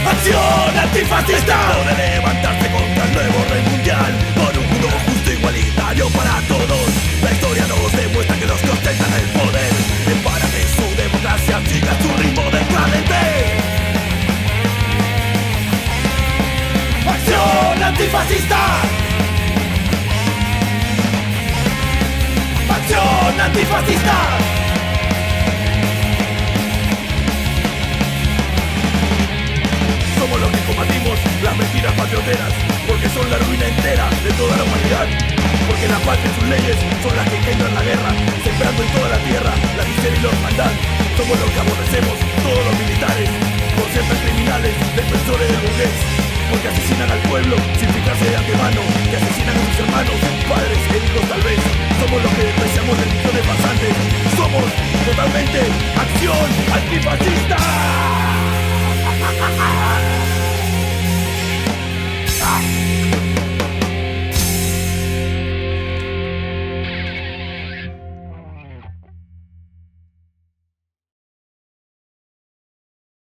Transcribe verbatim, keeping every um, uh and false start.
¡Acción antifascista! Es tiempo de levantarse contra el nuevo rey mundial, por un mundo justo e igualitario para todos. La historia nos demuestra que los que ostentan el poder es para que su democracia siga su ritmo decadente. ¡Acción antifascista! ¡Acción antifascista! Somos los que combatimos las mentiras patrioteras, porque son la ruina entera de toda la humanidad. Porque la patria y sus leyes son las que engendran la guerra, sembrando en toda la tierra la miseria y la orfandad. Somos los que aborrecemos todos los militares, por ser tan criminales, defensores del burgués, porque asesinan al pueblo sin fijarse de antemano, que asesinan a sus hermanos, padres e hijos tal vez. Somos los que despreciamos religiones pasantes. Somos totalmente acción antifascista.